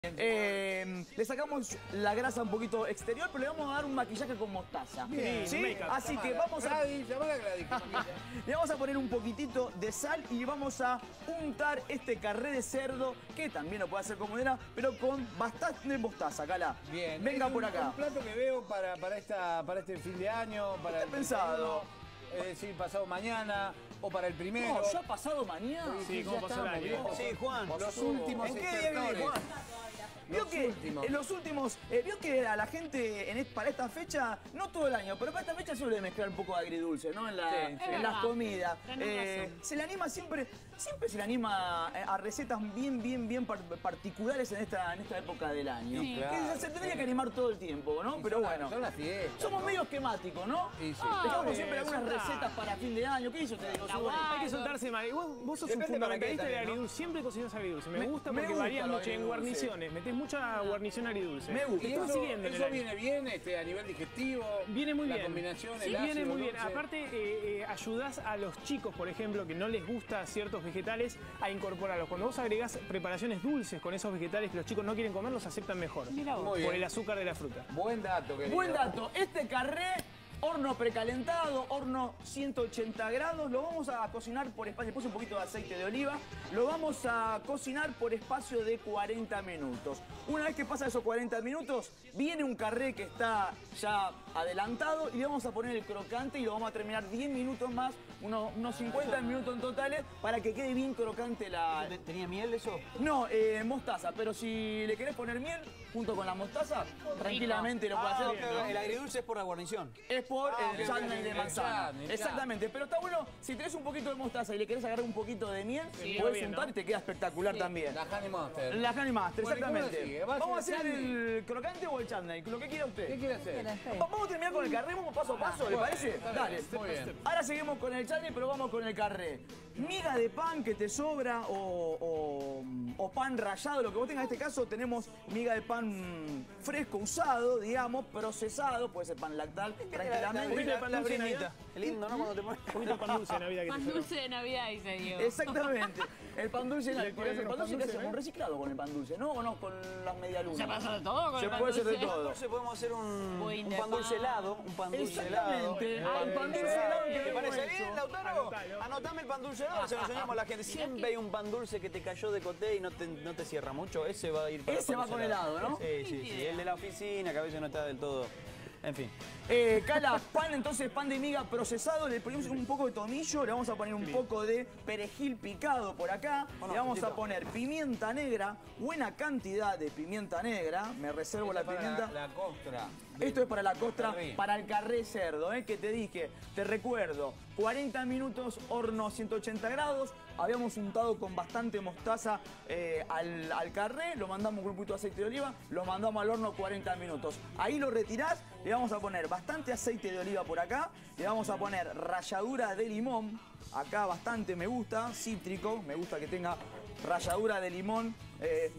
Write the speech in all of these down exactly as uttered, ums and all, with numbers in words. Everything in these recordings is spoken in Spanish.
Eh, le sacamos la grasa un poquito exterior, pero le vamos a dar un maquillaje con mostaza. Bien, ¿sí? Así que vamos a... Gladys, llamala a Gladys, que maquilla. Le vamos a poner un poquitito de sal y vamos a untar este carré de cerdo, que también lo puede hacer como era, pero con bastante mostaza, Cala. Bien. Venga Es por un, acá. Un plato que veo para, para, esta, para este fin de año, para ¿Qué el has pensado? Es decir, pasado mañana o para el primero. No, ya pasado mañana. Sí, ¿cómo pasó el año? viejo. Sí, Juan. Los últimos ¿En qué día viene, estertores. Juan? Vio Los que últimos. en los últimos, eh, vio que a la gente en es- para esta fecha, no todo el año, pero para esta fecha suele mezclar un poco de agridulce, ¿no? En, la- Sí, sí. en Es las verdad. comidas. Tenés Eh, razón. se le anima siempre, siempre se le anima eh, a recetas bien, bien, bien par- particulares en esta, en esta época del año. Sí. Que Claro, se, se tendría sí. que animar todo el tiempo, ¿no? Y Pero son la- bueno. Son las fiestas. Somos ¿no? medio esquemáticos, ¿no? Y sí. Ah, Dejamos bien, siempre algunas ya está. recetas para fin de año. ¿Qué hizo usted, Diego? La Seguro? guarda. Hay que soltarse mal. Vos, vos sos Depende un para qué fundamentalista de también, ¿no? agridulce. Siempre cocinas agridulce. Me, Me- gusta me porque gusta varías lo mucho en agridulce. guarniciones. Metés mucha guarnición agridulce. Me gusta. Y Te estás eso, siguiendo en el eso año. viene bien este, a nivel digestivo. Viene muy la bien. combinación, Sí, el viene ácido, muy bien. dulce. Aparte, eh, eh, ayudás a los chicos, por ejemplo, que no les gusta ciertos vegetales, a incorporarlos. Cuando vos agregás preparaciones dulces con esos vegetales que los chicos no quieren comer, los aceptan mejor. Mira vos. Muy Por bien. el azúcar de la fruta. Buen dato, querido. Buen dato. Este carré, horno precalentado, horno ciento ochenta grados, lo vamos a cocinar por espacio, le puse un poquito de aceite de oliva, lo vamos a cocinar por espacio de cuarenta minutos. Una vez que pasa esos cuarenta minutos, viene un carré que está ya adelantado y le vamos a poner el crocante y lo vamos a terminar diez minutos más, unos, unos cincuenta minutos en totales, para que quede bien crocante la... ¿Tenía miel eso? No, eh, mostaza, pero si le querés poner miel junto con la mostaza, tranquilamente lo puede Ah, hacer. ok, ¿no? el agridulce es por la guarnición. Es por Ah, el ok, chutney ok, de el manzana. chutney, el Exactamente. Pero está bueno, si tenés un poquito de mostaza y le querés agarrar un poquito de miel, Sí, podés bien, untar ¿no? y te queda espectacular también. La Honey Monster. La Honey Master, Bueno, ¿y cómo exactamente. lo sigue? ¿Va a ¿Vamos a hacer hacer chutney? el crocante o el chutney? Lo que quiera usted. ¿Qué quiere hacer? Va- Vamos a terminar con el carré, vamos paso a paso, ¿le Bueno, parece? está Dale. bien, muy bien. Ahora seguimos con el chutney, pero vamos con el carré. Miga de pan que te sobra o, o- o pan rallado, lo que vos tengas. En este caso tenemos miga de pan fresco, usado, digamos, procesado. Puede ser pan lactal, tranquilamente. poquito de pan La dulce de brinita. Navidad. Es lindo, ¿no? Cuando te pones... Un poquito de pan dulce de Navidad que te Pan sobró. dulce de Navidad, dice Diego. Exactamente. El pan dulce, Le el pan ponen dulce, unos pan ¿qué dulces, hacemos? ¿eh? Un reciclado con el pan dulce, ¿no? ¿O no? Con las medialunas. Se pasa de todo con Se el pan puede hacer de dulce. todo. Entonces podemos hacer un, Budín un de pan dulce pan. helado. Un pan dulce helado. Exactamente. Ay, El pan dulce helado que ¿Te hemos parece hecho. bien, Lautaro? Anotalo. Anotame el pan dulce helado, se lo enseñamos a la gente. Siempre hay un pan dulce que te cayó de coté y no te, no te cierra mucho. Ese va a ir para Ese el pan va dulce con helado, ¿no? Sí, sí, sí. El de la oficina, que a veces no está del todo... En fin. Eh, Cala, pan entonces, pan de miga procesado, le ponemos un poco de tomillo, le vamos a poner un poco de perejil picado por acá, Bueno, le vamos a Tito. poner pimienta negra, buena cantidad de pimienta negra, me reservo la Para pimienta. La, la costra. Esto es para la costra, Carré. para el carré cerdo, ¿eh? Que te dije, te recuerdo, cuarenta minutos, horno ciento ochenta grados, habíamos untado con bastante mostaza eh, al, al carré, lo mandamos con un poquito de aceite de oliva, lo mandamos al horno cuarenta minutos. Ahí lo retirás, le vamos a poner bastante aceite de oliva por acá, le vamos a poner ralladura de limón, acá bastante me gusta, cítrico, me gusta que tenga ralladura de limón. eh,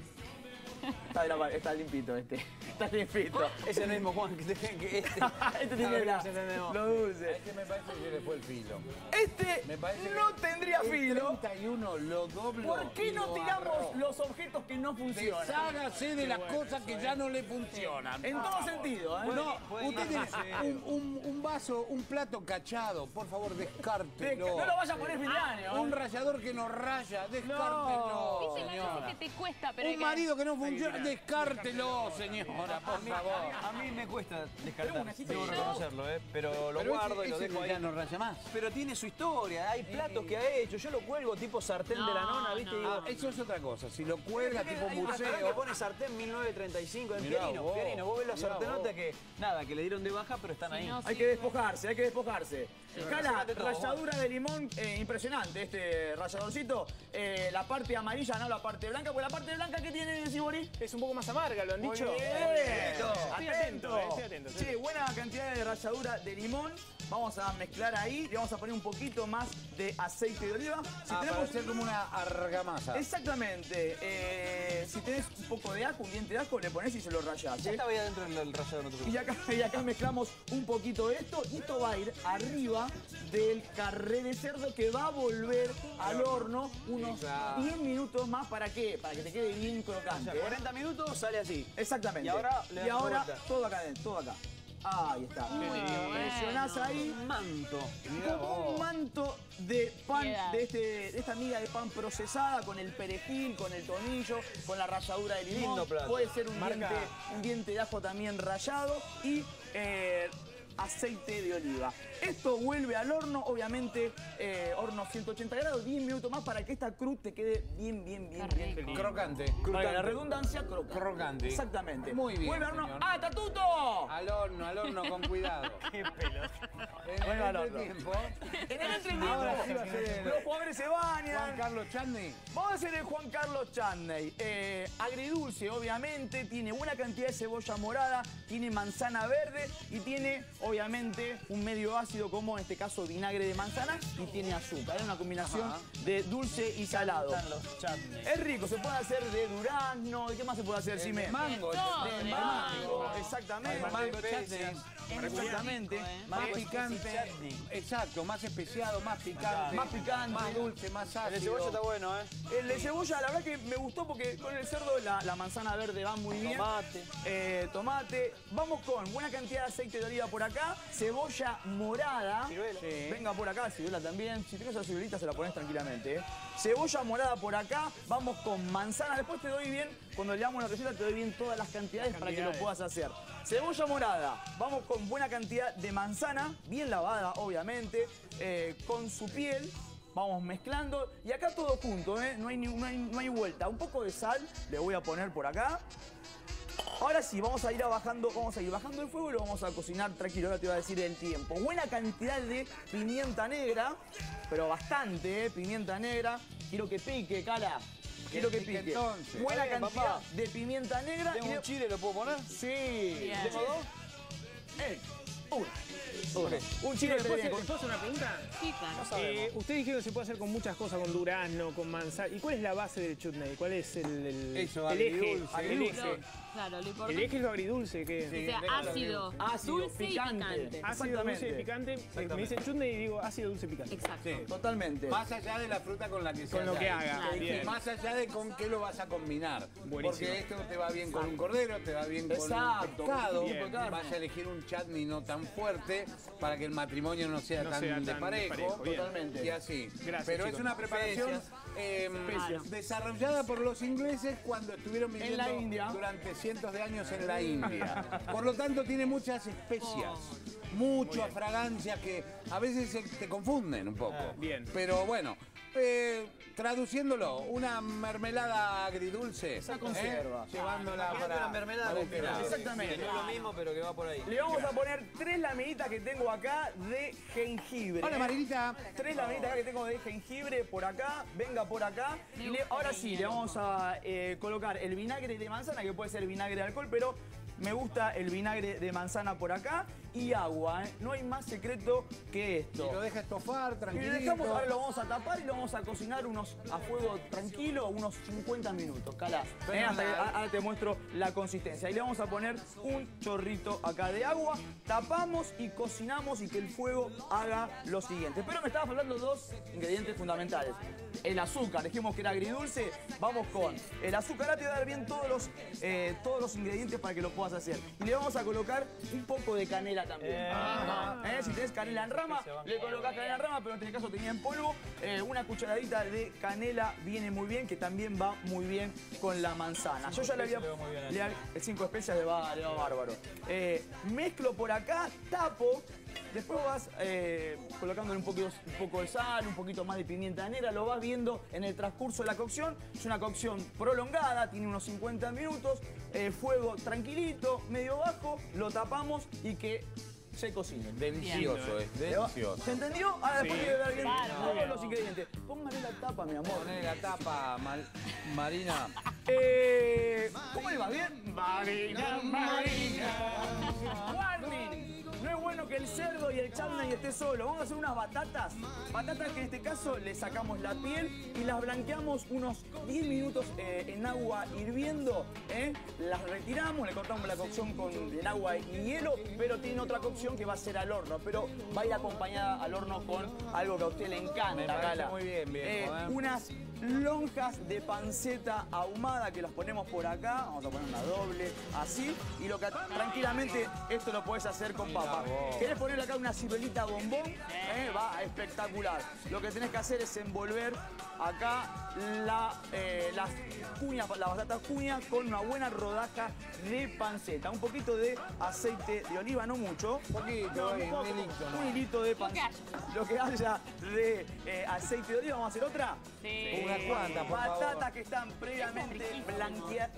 Está, de la- está limpito este. Está limpito. Es el mismo Juan que, te- que este. Este tiene la- Se entendemos. lo dulce. Este me parece que se le fue el filo. Este Me parece no que tendría el filo. treinta y uno lo doblo. ¿Por qué y no lo tiramos agarro. los objetos que no funcionan? Deshágase de las cosas que ya no le funcionan. En todo sentido, ¿eh? No, puede usted ir. tiene un, un- un vaso, un plato cachado, por favor, De- descártelo. no lo vaya a poner fin de año. ¿eh? Un rallador que no raya, descártelo, Viste, Mario, señora. que te cuesta, pero hay Un que- marido que no funciona, descártelo, señora, por favor. A mí me cuesta descartar, necesito debo yo. reconocerlo, ¿eh? Pero lo Pero guardo ese- y lo ese dejo ahí. ya no raya más. Pero tiene su historia, hay platos que ha hecho. Yo lo cuelgo tipo sartén de la No, nona, ¿viste? no. Y digo, Ah, eso es otra cosa. Si lo cuelga tipo hay un restaurante que museo. pone sartén mil novecientos treinta y cinco en Mirá Pierino, vos, Pierino. Vos ves las mirá sartenotas vos. que, nada, que le dieron de baja, pero están Si ahí. no, Hay sí. que despojarse, hay que despojarse. Cala, Sacate todo, ralladura de limón, eh, impresionante este ralladorcito. Eh, la parte amarilla, no la parte blanca, pues la parte blanca que tiene Sibori. Es un poco más amarga, lo han Muy dicho. bien. Estoy atento, eh, estoy atento. Che, buena cantidad de ralladura de limón. Vamos a mezclar ahí. Le vamos a poner un poquito más de aceite de oliva. Si Ah, para tenemos... hacer como una argamasa. Exactamente. Eh, si tenés un poco de ajo, un diente de ajo, le pones y se lo rallás. Ya ¿eh? estaba ahí adentro del el rallador, no te Y preocupes. acá, y acá mezclamos un poquito de esto y esto va a ir arriba del carré de cerdo que va a volver al horno unos claro. diez minutos más. ¿Para qué? Para que te quede bien crocante. O sea, cuarenta minutos sale así. Exactamente. Y ahora le Y damos ahora vuelta. todo acá adentro, todo acá. Ahí está. Presionás ahí. Un manto. Como un manto de pan, Piedad. de, este, de esta miga de pan procesada con el perejil, con el tomillo, con la ralladura de limón. Lindo plato. Puede ser un Marca. diente, un diente de ajo también rallado y eh, aceite de oliva. Esto vuelve al horno, obviamente, eh, horno ciento ochenta grados, diez minutos más para que esta cruz te quede bien, bien, bien, Qué bien. rico. Crocante. Para la redundancia, crocante. Crocante. Exactamente. Muy bien, Vuelve al horno. señor. ¡Ah, Tatuto! Al horno, al horno, con cuidado. Qué pelota. En Bueno, al el horno. tiempo, En el entretiempo, Ahora sí va a ser el- los jugadores se bañan. Juan Carlos Chadney. Vamos a hacer el Juan Carlos Chadney. Eh, agridulce, obviamente, tiene buena cantidad de cebolla morada, tiene manzana verde y tiene, obviamente, un medio ácido como en este caso vinagre de manzana y tiene azúcar. Es una combinación Ajá. de dulce y salado. Están los chutneys. Es rico, se puede hacer de durazno. ¿De qué más se puede hacer, Sime? Mango. todo, De de mango, mango. exactamente. Mango especias. chutney. Exactamente. rico, eh. Más Mango picante. chutney. Exacto, más especiado, más picante. Más picante. Más dulce, más ácido. El de cebolla está bueno, ¿eh? El de cebolla, la verdad que me gustó porque con el cerdo la, la manzana verde va muy bien. Tomate. Eh, tomate. Vamos con buena cantidad de aceite de oliva por acá. Cebolla morada. Ciruela. Sí. Venga por acá, ciruela también. Si tienes esa ciruelita se la pones tranquilamente. ¿eh? Cebolla morada por acá. Vamos con manzana. Después te doy bien, cuando le damos la receta, te doy bien todas las cantidades, para que lo Cantidades. puedas hacer. Cebolla morada. Vamos con buena cantidad de manzana, bien lavada, obviamente, eh, con su piel. Vamos mezclando y acá todo junto, ¿eh? no, hay, ni- no, hay, no hay vuelta. Un poco de sal le voy a poner por acá. Ahora sí, vamos a ir a bajando, vamos a ir bajando el fuego y lo vamos a cocinar tranquilo. Ahora te voy a decir el tiempo. Buena cantidad de pimienta negra, pero bastante, ¿eh? Pimienta negra. Quiero que pique, Cala. Quiero que pique pique. entonces. Buena Está bien, cantidad papá. de pimienta negra. ¿Tengo y de- un chile, lo puedo poner? Sí. Bien. ¿Tengo dos? Eh, uno. Uno. Un chile ¿Les puedo, de hacer, les puedo hacer una pregunta? Pican. Eh, ustedes dijeron que se puede hacer con muchas cosas, con durazno, con manzana. ¿Y cuál es la base del chutney? ¿Cuál es el, el, Eso, el eje? agridulce. El eje. Lo- claro, lo importante El eje es lo agridulce, ¿qué es? Sí. es que sea ácido, Ácido, dulce picante. y picante. Ácido, dulce y Exactamente. picante. Eh, Me dicen chutney y digo ácido, dulce, picante. Exacto. Sí. Totalmente. Más allá de la fruta con la que se Con lo haya que hecho. haga. Claro. Bien. Más allá de con qué lo vas a combinar. Buenísimo. Porque esto te va bien con un cordero, te va bien con Exacto, un pescado. con un tipo de carne. Vas a elegir un chutney no tan fuerte para que el matrimonio no sea No tan sea tan desparejo. desparejo, bien. Totalmente. Y así. Gracias, Pero chicos. es una preparación Especias. eh, Especias. desarrollada por los ingleses cuando estuvieron viviendo la India. durante cientos de años en la India. Por lo tanto, tiene muchas especias. Oh. Muchas fragancias que a veces se- te confunden un poco. Ah, bien. Pero bueno, eh, traduciéndolo, una mermelada agridulce. Esa conserva. ¿eh? Llevándola Imagínate para... una mermelada para con este lado. Exactamente. Que no es lo mismo, pero que va por ahí. Le vamos a poner tres laminitas que tengo acá de jengibre. Hola, ¿eh? Marinita. Tres laminitas acá que tengo de jengibre por acá. Venga por acá. Me Y le- gusta ahora el sí, le vinagre. vamos a eh, colocar el vinagre de manzana, que puede ser vinagre de alcohol, pero me gusta el vinagre de manzana por acá. Y agua, ¿eh? No hay más secreto que esto. Y lo deja estofar, Y tranquilito. lo dejamos, ahora lo vamos a tapar y lo vamos a cocinar unos a fuego tranquilo, unos cincuenta minutos, calá. ¿Eh? Hasta que- a- ahora te muestro la consistencia. Y le vamos a poner un chorrito acá de agua, tapamos y cocinamos y que el fuego haga lo siguiente. Pero me estabas hablando de dos ingredientes fundamentales. El azúcar, dijimos que era agridulce, vamos con el azúcar. Ahora te voy a dar bien todos los, eh, todos los ingredientes para que lo puedas hacer. Y le vamos a colocar un poco de canela también. ¿Eh? Si tenés canela en rama, le colocás canela en rama, pero en este caso tenía en polvo. Eh, una cucharadita de canela viene muy bien, que también va muy bien con la manzana. Yo ya le había... especias le va muy bien a le ha- cinco especias le va, le va bárbaro. Eh, mezclo por acá, tapo. Después vas eh, colocándole un poquito, un poco de sal, un poquito más de pimienta negra, lo vas viendo en el transcurso de la cocción. Es una cocción prolongada, tiene unos cincuenta minutos, eh, fuego tranquilito, medio bajo, lo tapamos y que se cocine. Delicioso es, ¿Le va? delicioso. ¿Se entendió? Ahora después Sí. te voy a dar bien Bárbaro. todos los ingredientes. Póngale la tapa, mi amor. Poné la tapa, Mal- Marina. Eh, ¿Cómo le va? ¿Bien? y el chutney esté solo. Vamos a hacer unas batatas. Batatas que en este caso le sacamos la piel y las blanqueamos unos diez minutos eh, en agua hirviendo. ¿eh? Las retiramos, le cortamos la cocción con, en agua y hielo, pero tiene otra cocción que va a ser al horno. Pero va a ir acompañada al horno con algo que a usted le encanta, Me parece Cala. muy bien, viejo, Eh, ¿eh? Unas lonjas de panceta ahumada que las ponemos por acá. Vamos a poner una doble, así. Y lo que tranquilamente esto lo puedes hacer con papa. ¿Querés ponerle acá una ciruelita bombón? Eh, va espectacular. Lo que tenés que hacer es envolver acá la, eh, las cuñas, la batata cuña con una buena rodaja de panceta. Un poquito de aceite de oliva, no mucho. Un poquito, No, ahí, un, poco, un hilito, ¿no? un hilito de panceta. Lo que haya de eh, aceite de oliva. ¿Vamos a hacer otra? Sí. Unas cuantas, por favor. Batatas que están previamente blanqueadas.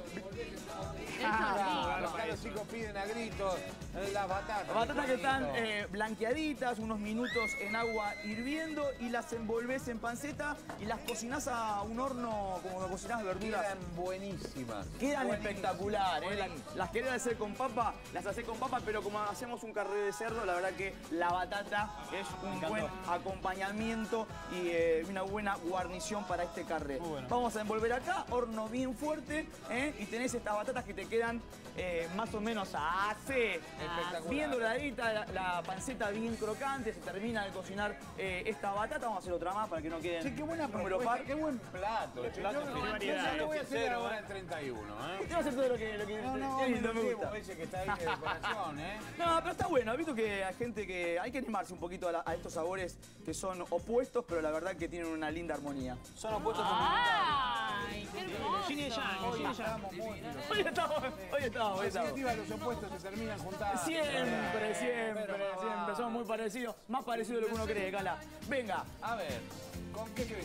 Claro, acá los chicos piden a gritos eh, las batatas. Batatas que están Listo. eh, blanqueaditas, unos minutos en agua hirviendo y las envolvés en panceta y las cocinás a un horno como cocinás verduras. Quedan buenísimas. Quedan Buenísimas. espectaculares. ¿eh? La- Buenísimas. Las querés hacer con papa, las hacés con papa, pero como hacemos un carré de cerdo, la verdad que la batata es un buen acompañamiento y eh, una buena guarnición para este carré. Vamos a envolver acá, horno bien fuerte, ¿eh? y tenés estas batatas que te quedan eh, más o menos así. Espectacular. Bien doradita, la, la panceta bien crocante, se termina de cocinar eh, esta batata. Vamos a hacer otra más para que no queden Che, qué buena número propuesta, par. qué buen plato. che. plato, Yo- tiene yo variedad. lo voy a hacer Sincero, ahora ¿eh? en treinta y uno, ¿eh? Usted va a hacer todo lo que, lo que No, no, qué me lindo, lo me llevo gusta. ese que está ahí de decoración, ¿eh? No, pero está bueno. He visto que hay gente que hay que animarse un poquito a, la- a estos sabores que son opuestos, pero la verdad que tienen una linda armonía. Son opuestos complementarios. ¡Ay, qué hermoso! Yin y yang, yin y yang. Hoy estamos, hoy estamos, hoy En estamos. definitiva, los opuestos se terminan juntando. Siempre, siempre, Pero, siempre. Somos muy parecidos. Más parecidos de lo que uno cree, Cala. Venga. A ver, ¿con qué crees?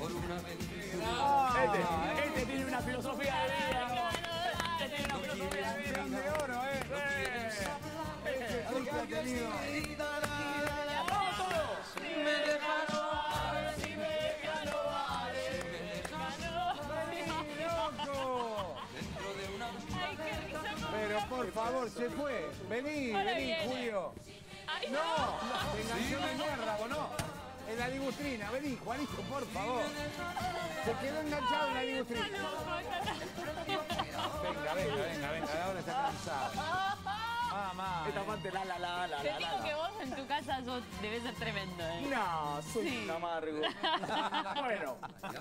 Este, este tiene una filosofía de vida. Este tiene una filosofía de vida. de oro, ¿eh? Ese siempre ha tenido. ¡Vamos todos! ¡Loco! ¡Ay, qué risa! Pero por favor, se fue. Vení, Ahora vení, viene. Julio. ¡Ay, No, te enganchó en el muérdago, no. En la ligustrina, vení, Juanito, por favor. Se quedó enganchado en la ligustrina. Venga, venga, venga, venga, ahora está cansado. Mamá. Esta parte la la la la Te la digo la. que vos en tu casa sos, debes ser tremendo, ¿eh? No, soy Sí. un amargo. Bueno.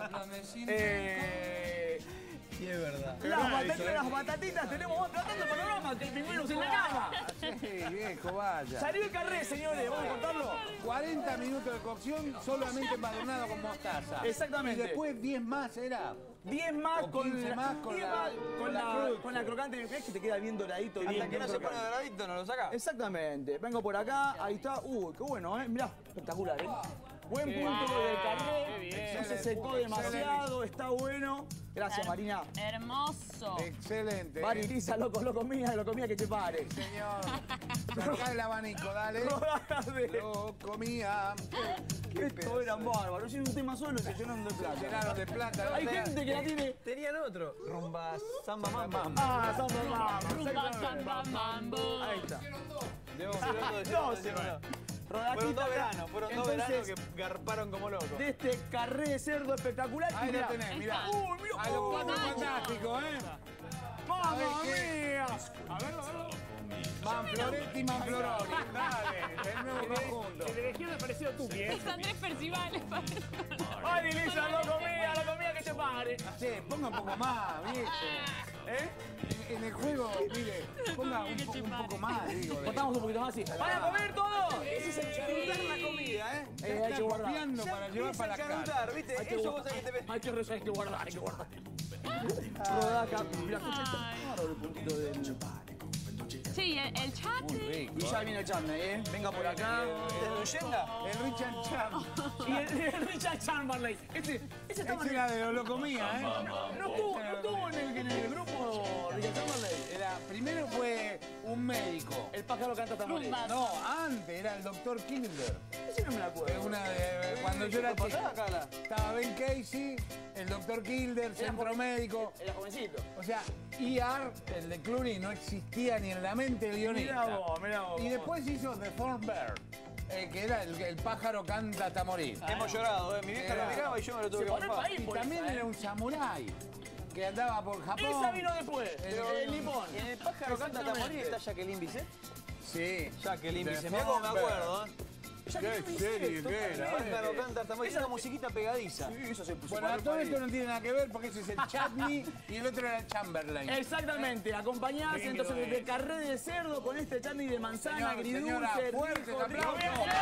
Eh, Sí, es verdad. las, batatitas, las batatitas, tenemos más tratando el panorama que el pingüinos en la cama. Sí, viejo, vaya. Salió el carré, señores, vamos a contarlo. cuarenta minutos de cocción solamente empadronado con mostaza. Exactamente. Y después diez más era. diez más O con quince la, más con diez la- más con con la la, fruta. con la crocante. ¿Ves que te queda bien doradito? Bien, Hasta que bien no se pone crocante. doradito, ¿no lo saca? Exactamente. Vengo por acá, ahí está. Uy, qué bueno, ¿eh? Mirá, espectacular, ¿eh? Buen punto del qué carré. bien. No se secó demasiado, está bueno. Gracias, Marina. Hermoso. Excelente. Mari, Lisa, loco, lo comía, lo comía que te pare. Señor. Sacá el abanico, dale. Rodajas de... Lo comía. Qué Esto era bárbaro. Yo un tema solo y se llenan de plata. Llenaron de plata. Hay gente que la tiene... Tenían otro. Rumba, samba, mamá. Ah, samba mambo. Rumba, exactamente. samba, mambo. Ahí está. Debemos ser otro de No, cierto, de cierto. Rodajita Fueron dos acá. veranos, fueron dos Entonces, veranos que garparon como locos. de este carré de cerdo espectacular. Ahí y lo mirá. tenés, mirá. Uy, mirá. A los Uy, cuatro Nacho. fantásticos, ¿eh? ¡Mamma ¿Sabés mía! A verlo, a verlo. Manfloretti y Manfloroni. Dale, el nuevo conjunto. El de la izquierda parecido a Tupi, ¿eh? Es Andrés Percival. ¡Ay, Lisa, lo comía, lo comía que te pare! Che, ponga un poco más, viejo. ¿Eh? En, en el juego, mire, ponga un, po- un poco más, digo. de- Cortamos un poquito más así. ¡Van a comer todos! Ese es el charrutar la comida, ¿eh? Ya Eh, hay está que guardar. copiando para llevar para la casa. Charrutar, ¿viste? Hay que Eso vos guardar, sabés que te hay que rezar, hay que guardar, hay que guardar. Rodaja, mira, escucha, Ay. claro, el puntito del... Sí, el, el chat. Muy rico. Y ya viene el Chandler, ¿eh? Venga por acá. ¿Desde leyenda? El Richard Cham. Y el, el Richard Chamberlain. Ese, ese estaba Ese en era de lo, lo comía, ¿eh? No estuvo, no estuvo en el, en el grupo Richard Chamberlain. Era, primero fue un médico. El pájaro canta tambores. Rumba. No, antes era el doctor Kilder. Ese no me la acuerdo. Una de, cuando yo era ¿Qué pasaba, chico. Cala? Estaba Ben Casey, el doctor Kilder, centro joven- médico. Era jovencito. O sea, E R, el de Clooney, no existía ni en la mente del Mirá guionista. vos, mirá vos. Y después hizo The Thornbird. eh, que era el, el pájaro canta hasta morir. Hemos llorado, ¿eh? Mi vieja lo miraba y yo me lo tuve Se que pone el morfar. país Y por también esa, ¿eh? era un samurái que andaba por Japón. Esa vino después, Pero- el limón. Y en el pájaro canta hasta morir está Jacqueline Bisset. Sí. Jacqueline De Bisset. Mirá cómo me Fonberg. acuerdo, ¿eh? Qué serie que era. Pájaro ¿eh? canta hasta morir. Esa musiquita pegadiza. Sí, eso se puso Bueno, para el todo país. esto no tiene nada que ver porque ese es el chutney y el otro era el Chamberlain. Exactamente, acompañadas Bien, entonces bien. de carré de cerdo con este chutney de manzana, Señor, agridulce, señora, fuertes rico, rico. aplausos.